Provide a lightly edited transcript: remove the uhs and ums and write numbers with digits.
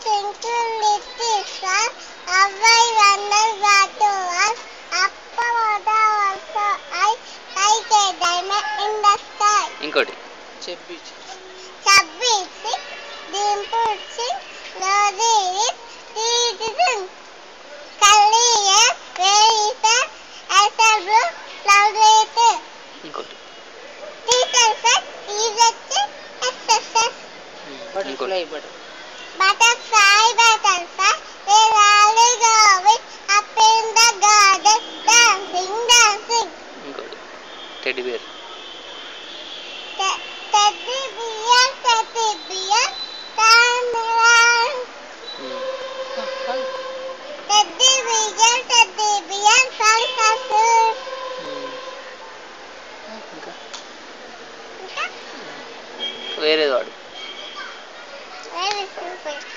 twinkle little star, how I wonder what to ask. Up over the world so high, like a diamond in the sky. ఇంకోటి Chabbisi, Dimputsi, Lodiris, Tididun. Kalliya, Verisa, Asabu, Loudwaiter. ఇంకోటి Teacher, Easy, SSS. ఇంకోటి Butterfly, we're all going up in the garden, dancing. ఇంకోటి teddy bear Teddy bear, turn around. Teddy bear, circus. ఇంకా వేరేది వాడు Very simple.